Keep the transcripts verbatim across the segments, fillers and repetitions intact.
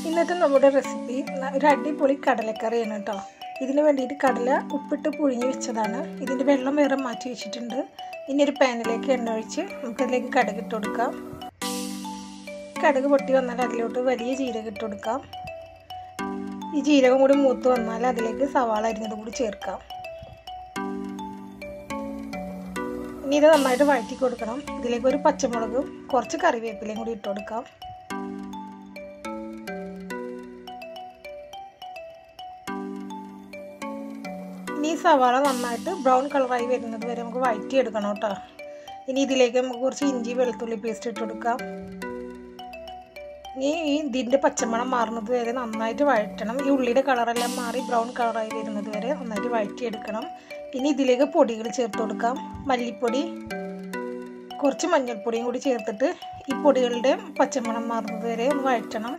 ഇന്നത്തെ നമ്മുടെ റെസിപ്പി ഒരു അടിപൊളി കടലക്കറിയാണ് കേട്ടോ. ഇതിന് വേണ്ടിയിട്ട് കടല ഉപ്പിട്ട് പുഴുങ്ങി വെച്ചതാണ്. ഇതിൻ്റെ വെള്ളം വേറെ മാറ്റി വെച്ചിട്ടുണ്ട്. ഇനി ഒരു പാനിലേക്ക് എണ്ണ ഒഴിച്ച് നമുക്കതിലേക്ക് കടുക് ഇട്ട് കൊടുക്കാം. കടുക് പൊട്ടി വന്നാൽ അതിലോട്ട് വലിയ ജീരകം ഇട്ട് കൊടുക്കാം. ഈ ജീരകം കൂടി മൂത്ത് വന്നാൽ അതിലേക്ക് സവാള അരിഞ്ഞത് കൂടി ചേർക്കാം. ഇനി ഇത് നന്നായിട്ട് വഴറ്റി കൊടുക്കണം. ഇതിലേക്ക് ഒരു പച്ചമുളകും കുറച്ച് കറിവേപ്പിലയും കൂടി ഇട്ട് കൊടുക്കാം. ഇനി ഈ സവാള നന്നായിട്ട് ബ്രൗൺ കളറായി വരുന്നത് വരെ നമുക്ക് വഴറ്റിയെടുക്കണം കേട്ടോ. ഇനി ഇതിലേക്ക് നമുക്ക് കുറച്ച് ഇഞ്ചി വെളുത്തുള്ളി പേസ്റ്റ് ഇട്ട് കൊടുക്കാം. ഇനി ഈ ഇതിൻ്റെ പച്ചമണം മാറുന്നത് വരെ നന്നായിട്ട് വഴറ്റണം. ഈ ഉള്ളിയുടെ കളറെല്ലാം മാറി ബ്രൗൺ കളറായി വരുന്നത് വരെ നന്നായിട്ട് വഴറ്റിയെടുക്കണം. ഇനി ഇതിലേക്ക് പൊടികൾ ചേർത്ത് കൊടുക്കാം. മല്ലിപ്പൊടി, കുറച്ച് മഞ്ഞൾപ്പൊടിയും കൂടി ചേർത്തിട്ട് ഈ പൊടികളുടെ പച്ചമണം മാറുന്നത് വരെ ഒന്ന് വഴറ്റണം.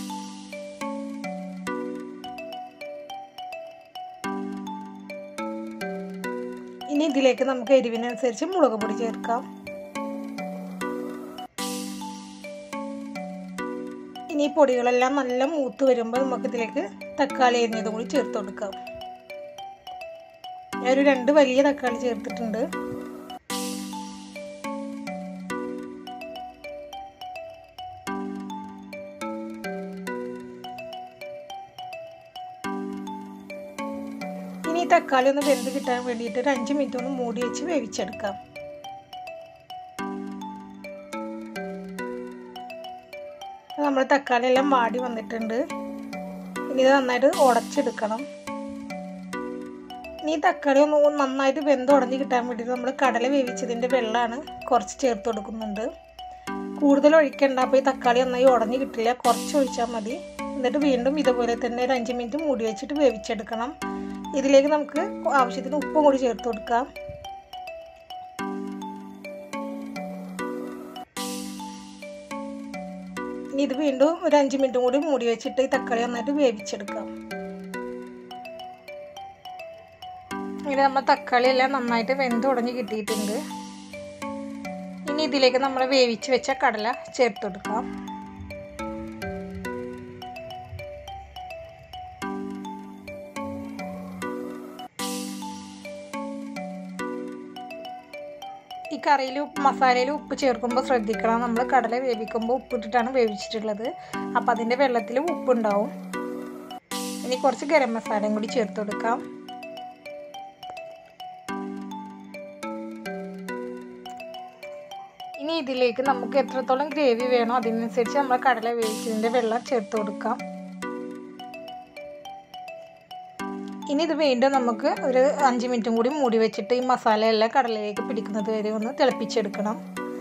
ഇനി ഇതിലേക്ക് നമുക്ക് എരിവിനനുസരിച്ച് മുളക് പൊടി ചേർക്കാം. ഇനി പൊടികളെല്ലാം നല്ല മൂത്ത് വരുമ്പോൾ നമുക്ക് ഇതിലേക്ക് തക്കാളി അരിഞ്ഞതും കൂടി ചേർത്ത് കൊടുക്കാം. ഞാനൊരു രണ്ട് വലിയ തക്കാളി ചേർത്തിട്ടുണ്ട്. ഇനി ഈ തക്കാളി ഒന്ന് വെന്ത് കിട്ടാൻ വേണ്ടിയിട്ട് ഒരു അഞ്ച് മിനിറ്റ് ഒന്ന് മൂടി വെച്ച് വേവിച്ചെടുക്കാം. നമ്മുടെ തക്കാളി എല്ലാം വാടി വന്നിട്ടുണ്ട്. ഇനി ഇത് നന്നായിട്ട് ഉടച്ചെടുക്കണം. ഇനി തക്കാളി ഒന്ന് നന്നായിട്ട് വെന്ത് ഉടഞ്ഞ് കിട്ടാൻ വേണ്ടിയിട്ട് നമ്മൾ കടല വേവിച്ചതിൻ്റെ വെള്ളമാണ് കുറച്ച് ചേർത്ത് കൊടുക്കുന്നുണ്ട്. കൂടുതൽ ഒഴിക്കേണ്ട, അപ്പോൾ ഈ തക്കാളി നന്നായി ഉടഞ്ഞ് കിട്ടില്ല. കുറച്ച് ഒഴിച്ചാൽ മതി. എന്നിട്ട് വീണ്ടും ഇതുപോലെ തന്നെ ഒരു അഞ്ച് മിനിറ്റ് മൂടി വെച്ചിട്ട് വേവിച്ചെടുക്കണം. ഇതിലേക്ക് നമുക്ക് ആവശ്യത്തിന് ഉപ്പും കൂടി ചേർത്ത് കൊടുക്കാം. ഇനി ഇത് വീണ്ടും ഒരു അഞ്ച് മിനിറ്റും കൂടി മൂടി വെച്ചിട്ട് ഈ തക്കാളി നന്നായിട്ട് വേവിച്ചെടുക്കാം. ഇങ്ങനെ നമ്മൾ തക്കാളി എല്ലാം നന്നായിട്ട് വെന്ത് ഉടഞ്ഞ് കിട്ടിയിട്ടുണ്ട്. ഇനി ഇതിലേക്ക് നമ്മൾ വേവിച്ച് വെച്ച കടല ചേർത്ത് കൊടുക്കാം. ഈ കറിയിൽ മസാലയിൽ ഉപ്പ് ചേർക്കുമ്പോൾ ശ്രദ്ധിക്കണം. നമ്മൾ കടല വേവിക്കുമ്പോൾ ഉപ്പിട്ടിട്ടാണ് വേവിച്ചിട്ടുള്ളത്. അപ്പം അതിൻ്റെ വെള്ളത്തിൽ ഉപ്പുണ്ടാവും. ഇനി കുറച്ച് ഗരം മസാലയും കൂടി ചേർത്ത് കൊടുക്കാം. ഇനി ഇതിലേക്ക് നമുക്ക് എത്രത്തോളം ഗ്രേവി വേണോ അതിനനുസരിച്ച് നമ്മൾ കടല വേവിച്ചതിൻ്റെ വെള്ളം ചേർത്ത് കൊടുക്കാം. ഇനി ഇത് വീണ്ടും നമുക്ക് ഒരു അഞ്ച് മിനിറ്റും കൂടി മൂടി വെച്ചിട്ട് ഈ മസാല എല്ലാം കടലയിലേക്ക് പിടിക്കുന്നത് വരെ ഒന്ന് തിളപ്പിച്ചെടുക്കണം.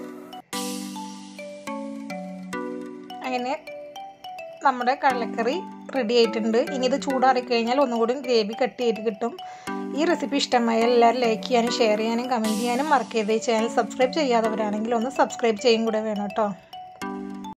അങ്ങനെ നമ്മുടെ കടലക്കറി റെഡി ആയിട്ടുണ്ട്. ഇനി ഇത് ചൂടാറിക്കഴിഞ്ഞാൽ ഒന്നുകൂടി ഗ്രേവി കട്ട് ചെയ്ത് കിട്ടും. ഈ റെസിപ്പി ഇഷ്ടമായ എല്ലാവരും ലൈക്ക് ചെയ്യാനും ഷെയർ ചെയ്യാനും കമൻറ്റ് ചെയ്യാനും മറക്കരുത്. ഈ ചാനൽ സബ്സ്ക്രൈബ് ചെയ്യാത്തവരാണെങ്കിൽ ഒന്ന് സബ്സ്ക്രൈബ് ചെയ്യും കൂടെ വേണം കേട്ടോ.